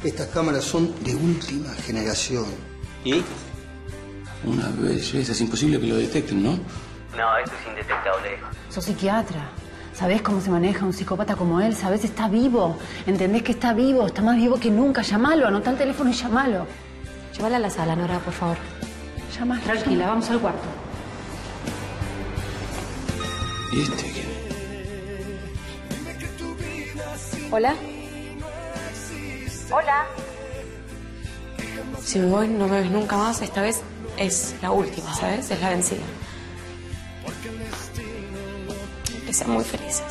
Estas cámaras son de última generación. ¿Y? Una belleza, es imposible que lo detecten, ¿no? No, esto es indetectable. Sos psiquiatra. ¿Sabés cómo se maneja un psicópata como él? ¿Sabés? Está vivo. ¿Entendés que está vivo? Está más vivo que nunca. Llámalo, anotá el teléfono y llámalo. Llévala a la sala, Nora, por favor. Llama. Tranquila, vamos al cuarto. ¿Y este qué? ¿Hola? Hola. Si me voy, no me ves nunca más. Esta vez es la última, ¿sabes? Es la vencida. Que sean muy felices.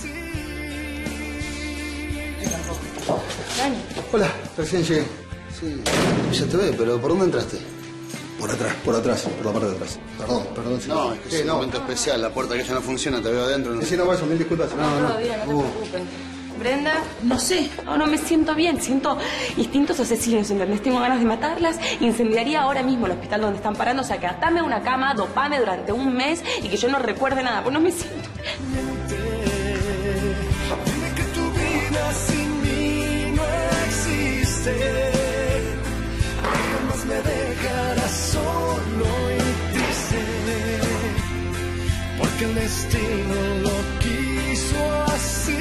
Dani. Hola, recién llegué. Sí, ya te veo, pero ¿por dónde entraste? Por atrás, por la parte de atrás. Perdón. No, es que es un momento especial. La puerta que ya no funciona, te veo adentro. Sí, no, vaya, mil disculpas. No te preocupes. Brenda, no sé, no me siento bien, siento instintos asesinos, ¿entendés? Tengo ganas de matarlas, incendiaría ahora mismo el hospital donde están parando, o sea, que atame a una cama, dopame durante un mes y que yo no recuerde nada, pues no me siento. Dime que tu vida sin mí no existe, jamás me dejarás solo y triste, porque el destino lo quiso así.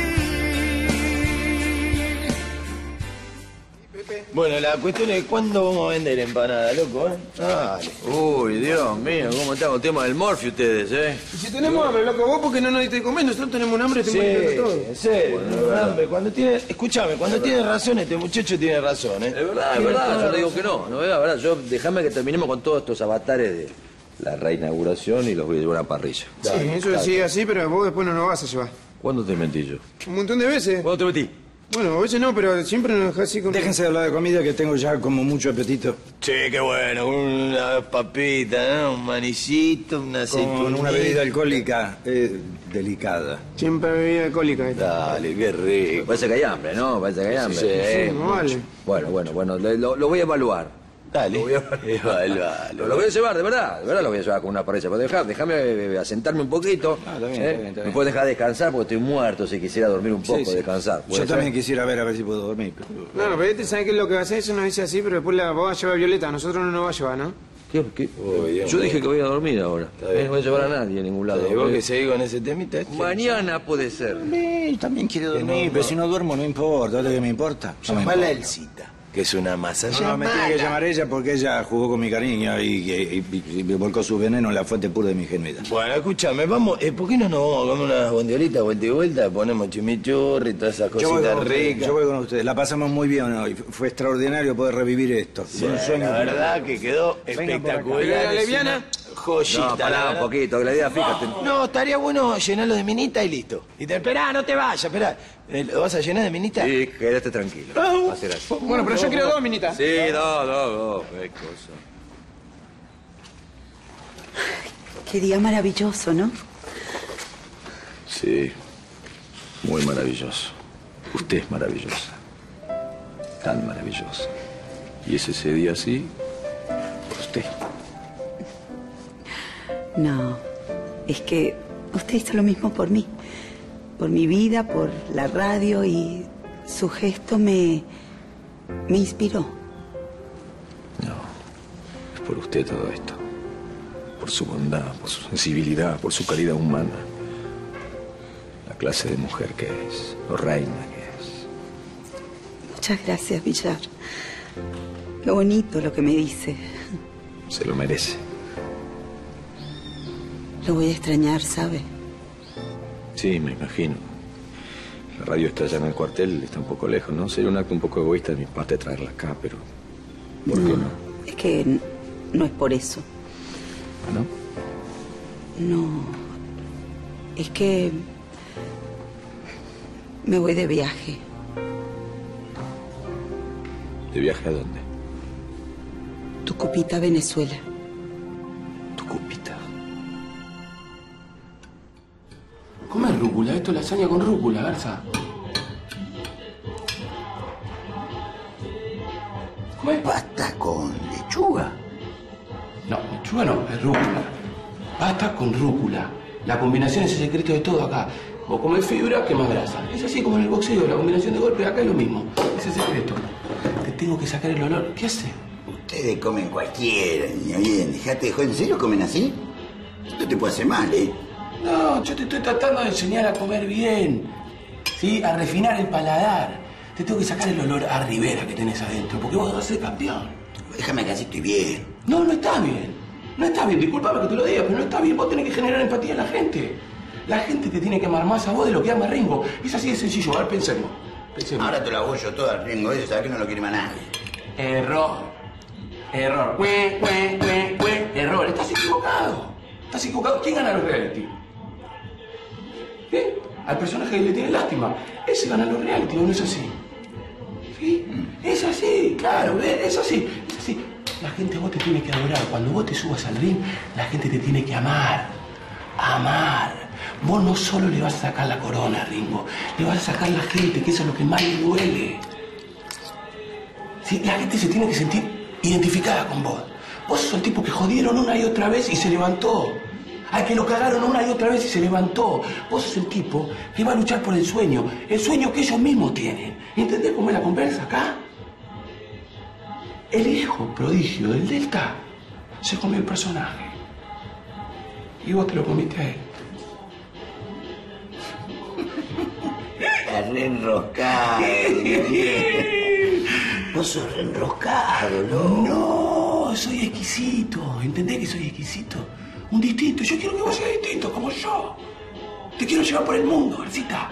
Bueno, la cuestión es cuándo vamos a vender empanada, loco, ¿eh? Dale. Uy, Dios mío, ¿cómo están con el tema del morfio ustedes, eh? Y si tenemos hambre, loco, vos porque no nos diste de comer, nosotros tenemos un hambre, te Sí, todo. en serio, hambre. Cuando tiene, escúchame, cuando tiene razón, este muchacho tiene razón, ¿eh? Es verdad, yo le digo que no, es verdad, déjame que terminemos con todos estos avatares de la reinauguración y los voy a llevar a una parrilla. Sí, eso sigue así, pero vos después no nos vas a llevar. ¿Cuándo te mentí yo? Un montón de veces. ¿Cuándo te metí? Bueno, a veces no, pero siempre nos dejás así con... Déjense de hablar de comida que tengo ya como mucho apetito. Che, qué bueno, una papita, ¿no? Un manicito, una aceituna. Con una bebida alcohólica delicada. Siempre bebida alcohólica. Dale, qué rico. Parece que hay hambre, ¿no? Parece que hay hambre. Sí, no vale. Bueno, lo voy a evaluar. Dale, lo voy a llevar, de verdad lo voy a llevar con una parrilla. Pero déjame asentarme un poquito. Está bien. Me puedes dejar descansar porque estoy muerto, si quisiera dormir un poco, descansar. Yo también quisiera ver a ver si puedo dormir. Pero... No, pero este sabe qué es lo que va a hacer, eso nos dice así, pero después la vos vas a llevar a Violeta, a nosotros no nos va a llevar, ¿no? ¿Qué? Yo dije que voy a dormir ahora. No voy a llevar a nadie a ningún lado. ¿Y vos que seguís con ese temita? Mañana puede ser. También quiero dormir, pero si no duermo no importa. ¿Qué me importa? Llamala a Elcita, que es una masa. No, me tiene que llamar ella porque ella jugó con mi cariño y me volcó su veneno en la fuente pura de mi ingenuidad. Bueno, escúchame, vamos, ¿por qué no nos vamos a comer unas bondiolitas vuelta y vuelta? Ponemos chimichurri y todas esas cositas ricas. Yo voy con ustedes, la pasamos muy bien hoy. Fue extraordinario poder revivir esto. Sí, un sueño. La verdad que quedó espectacular. ¿La leviana? Joyita. No, pará un poquito, que la idea, fíjate. No, estaría bueno llenarlo de minita y listo. Y esperá, no te vayas, esperá. ¿Lo vas a llenar de minita? Sí, quédate tranquilo. Bueno, pero yo quiero dos minitas. Sí, dos, qué cosa. Qué día maravilloso, ¿no? Sí, muy maravilloso. Usted es maravillosa. Tan maravillosa. Y es ese día así por usted. No, es que usted hizo lo mismo por mí. Por mi vida, por la radio y su gesto me inspiró. No, es por usted todo esto. Por su bondad, por su sensibilidad, por su calidad humana. La clase de mujer que es, o reina que es. Muchas gracias, Villar. Qué bonito lo que me dice. Se lo merece. Lo voy a extrañar, ¿sabe? Sí, me imagino. La radio está allá en el cuartel, está un poco lejos, ¿no? Sería un acto un poco egoísta de mi parte traerla acá, pero... ¿Por qué no? Es que no es por eso. ¿No? No. Es que... me voy de viaje. ¿De viaje a dónde? Tucupita, Venezuela. Tucupita. ¿Cómo es rúcula? Esto es lasaña con rúcula, Garza. ¿Cómo es? Pasta con lechuga. No, lechuga no, es rúcula. Pasta con rúcula. La combinación es el secreto de todo acá. Vos comés fibra, quemás grasa. Es así como en el boxeo, la combinación de golpes acá es lo mismo. Es el secreto. Te tengo que sacar el olor. ¿Qué hace? Ustedes comen cualquiera, niño. Bien, dejate de joder. ¿En serio comen así? Esto te puede hacer mal, ¿eh? No, yo te estoy tratando de enseñar a comer bien. ¿Sí? A refinar el paladar. Te tengo que sacar el olor a Rivera que tenés adentro, porque vos vas a ser campeón. Déjame que así estoy bien. No, no está bien. No está bien. Disculpame que te lo diga, pero no está bien. Vos tenés que generar empatía en la gente. La gente te tiene que amar más a vos de lo que ama a Ringo. Es así de sencillo. A ver, pensemos. Ahora te lo hago yo todo al Ringo ese, ¿sabes que no lo quiere más nadie? Error. Error. Error. Estás equivocado. Estás equivocado. ¿Quién gana los reality? ¿Qué? Al personaje que le tiene lástima. Ese gana los reality, ¿o no es así? ¿Sí? Es así, claro, es así. Es así. La gente a vos te tiene que adorar. Cuando vos te subas al ring, la gente te tiene que amar. Amar. Vos no solo le vas a sacar la corona a Ringo, le vas a sacar la gente, que eso es lo que más le duele. ¿Sí? La gente se tiene que sentir identificada con vos. Vos sos el tipo que jodieron una y otra vez y se levantó. Al que lo cagaron una y otra vez y se levantó. Vos sos el tipo que va a luchar por el sueño que ellos mismos tienen. ¿Entendés cómo es la conversa acá? El hijo prodigio del Delta se comió el personaje. Y vos te lo comiste a él. Estás re enroscado. Vos sos re enroscado, ¿no? No, soy exquisito. ¿Entendés que soy exquisito? Un distinto. Yo quiero que vos seas distinto, como yo. Te quiero llevar por el mundo, Garcita.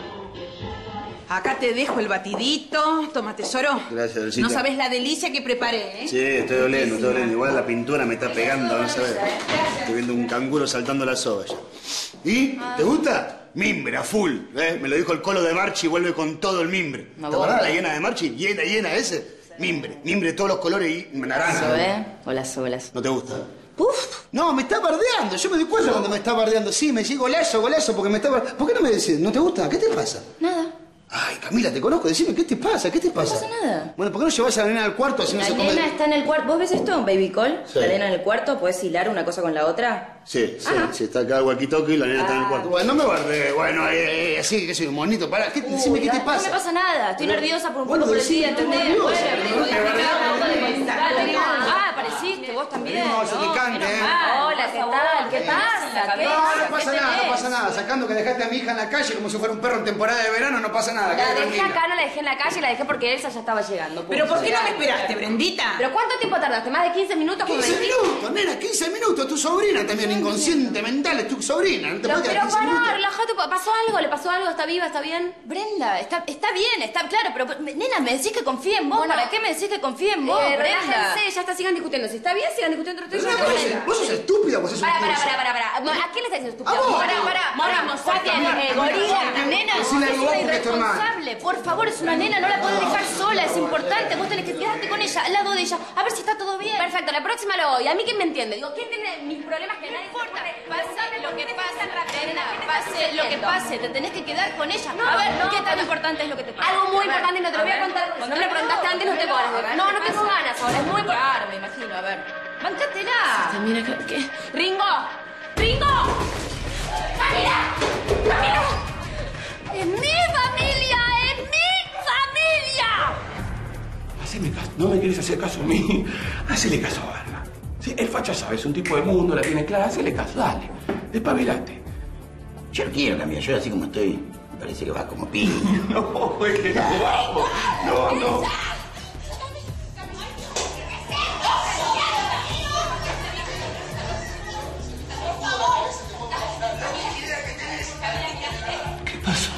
Acá te dejo el batidito. Toma, tesoro. Gracias, Delcita. No sabés la delicia que preparé, ¿eh? Sí, estoy oliendo. Igual la pintura me está pegando, no sabes. Estoy viendo un canguro saltando la soga ya. ¿Y? ¿Te gusta? Mimbre, a full. ¿Eh? Me lo dijo el colo de Marchi y vuelve con todo el mimbre. ¿Te acordás la hiena de Marchi? Llena ese. Mimbre de todos los colores y naranja. Holas. ¿No te gusta? Uf. No, me está bardeando. Yo me doy cuenta cuando me está bardeando. Sí, me dice golazo, porque me está bardeando. ¿Por qué no me decís? ¿No te gusta? ¿Qué te pasa? Nada. Ay, Camila, te conozco. Decime, ¿qué te pasa? ¿Qué te pasa? No pasa nada. Bueno, ¿por qué no llevas a la nena al cuarto así no La se come? nena está en el cuarto. ¿Vos ves esto, baby call? Sí. La nena en el cuarto, ¿podés hilar una cosa con la otra? Sí, está acá el walkie-talkie y la nena está en el cuarto. Bueno, no me bardees. Bueno, así que soy un monito. Pará, decime, ¿qué te pasa? No me pasa nada. Estoy nerviosa por un Bueno, poco por el día, decime, ¿entendés? nerviosa. Apareciste, vos también. No, se te cante, ¿eh? Hola, ¿qué tal? ¿Qué pasa? No pasa nada. Sacando que dejaste a mi hija en la calle como si fuera un perro en temporada de verano, no pasa nada. La dejé acá, no la dejé en la calle, la dejé porque Elsa ya estaba llegando. ¿Pero por qué no me esperaste, Brendita? ¿Pero cuánto tiempo tardaste? ¿Más de 15 minutos? 15 minutos, nena, 15 minutos. Tu sobrina también, inconsciente mental, es tu sobrina. No te puedes Pero quedar 15 minutos. pará, relájate. ¿Pasó algo? ¿Le pasó algo? ¿Está viva? ¿Está bien? Brenda, está bien, está claro, pero nena, me decís que confíe en vos. Bueno, ¿Para qué me decís que confíe en vos, Brenda? relájense, ya está, sigan discutiendo. Si está bien, sigan discutiendo. Vos sos estúpida, vos sos Pará. ¿A quién le estás diciendo estúpida? A vos. Mora, Mosatia, gorila, nena. Decile algo vos Es porque es tu hermana. irresponsable. Por favor, es una nena, no la podés dejar sola, es importante. Vos tenés que quedarte con ella, al lado de ella, a ver si está todo bien. Perfecto, la próxima lo voy. ¿A mí quién me entiende? Digo, ¿quién tiene mis problemas que nadie importa? Pase lo que pase, nena, pase lo que pase, te tenés que quedar con ella. A ver, ¿qué tan importante es lo que te pasa? Algo muy importante y no te lo voy a contar. Cuando me lo preguntaste antes, no tengo ganas. No tengo ganas ahora, es muy importante. Claro, me imagino, a ver. ¡Bancátela! Mira, ¿qué? ¡Ringo! ¡Camila! ¡Es mi familia! Haceme caso. No me querés hacer caso a mí. Hacele caso a Vargas. Sí, el facha sabe, es un tipo de mundo, la tiene clara. Hacele caso, dale. Despabilate. Yo no quiero cambiar. Yo así como estoy, me parece que vas como piña. No, es que no vamos. No. ¿Qué pasó?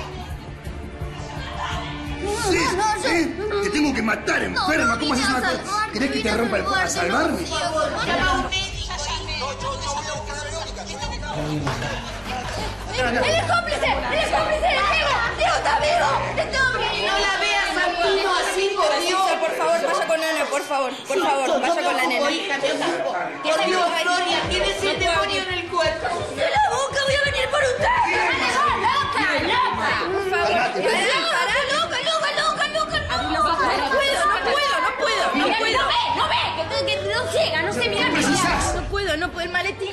Sí, te tengo que matar, enferma. ¿Cómo haces una cosa? ¿Querés que te rompa el cuerpo a salvarme? ¡Eres cómplice! ¡Diego está vivo! No la veas, Santino, así, por Dios. Por favor, vaya con Ana, por favor, vaya con la nena. Por Dios, Gloria, tienes un demonio en el cuerpo. ¡De la boca, voy a venir por usted! ¡Loca! Por favor, pará, loca. No puedo. Que no ciega, no sé mirar. No puedo, el maletín.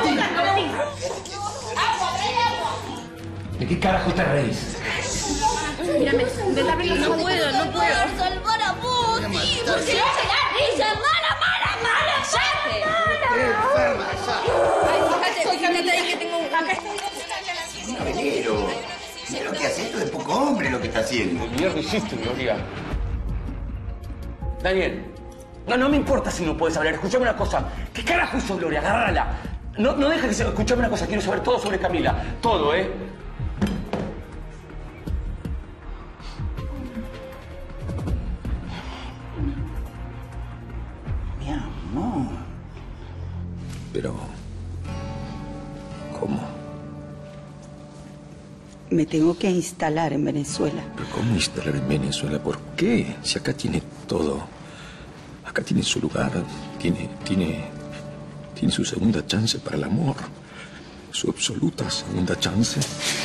¿De qué carajo te reís? Mírame, intenta abrirlo. No puedo. salvar a vos, ¿Por qué no ella? ¡Mala! Enferma, Ay, fíjate ahí que tengo un... Acá está. Velero. Mira lo que hace, esto de poco hombre lo que está haciendo. ¿Qué mierda hiciste, Gloria? Daniel, no me importa si no puedes hablar. Escuchame una cosa. ¿Qué carajo hizo Gloria? Agárrala. No dejes que se... Escuchame una cosa. Quiero saber todo sobre Camila. Todo, ¿eh? Mi amor. Pero... ¿cómo? Me tengo que instalar en Venezuela. ¿Pero cómo instalar en Venezuela? ¿Por qué? Si acá tiene todo. Acá tiene su lugar. Tiene su segunda chance para el amor. Su absoluta segunda chance.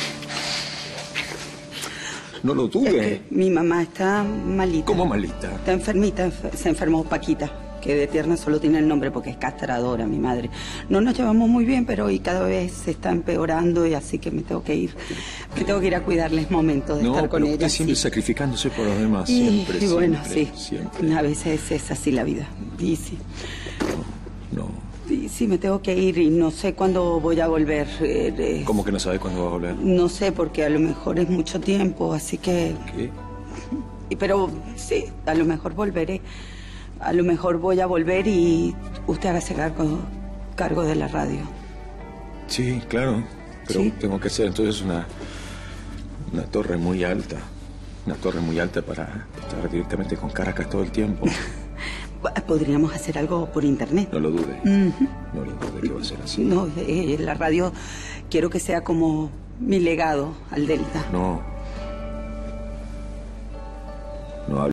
No lo dude. Es que mi mamá está malita. ¿Cómo malita? Está enfermita. Se enfermó Paquita, que de tierna solo tiene el nombre porque es castradora, mi madre. No nos llevamos muy bien, pero hoy cada vez se está empeorando y así que me tengo que ir. Me tengo que ir a cuidarles momentos de estar con ella. Usted siempre sacrificándose por los demás. Y Siempre, bueno, siempre, sí. siempre. A veces es así la vida. Y sí. No. Y sí, me tengo que ir y no sé cuándo voy a volver. ¿Cómo que no sabe cuándo va a volver? No sé, porque a lo mejor es mucho tiempo, así que... ¿Qué? Pero sí, a lo mejor volveré. A lo mejor voy a volver y usted hágase cargo de la radio. Sí, claro. Pero Sí. tengo que hacer entonces una torre muy alta. Una torre muy alta para estar directamente con Caracas todo el tiempo. Podríamos hacer algo por internet. No lo dude. Ujú. No lo dude que va a ser así. No, la radio quiero que sea como mi legado al Delta. No.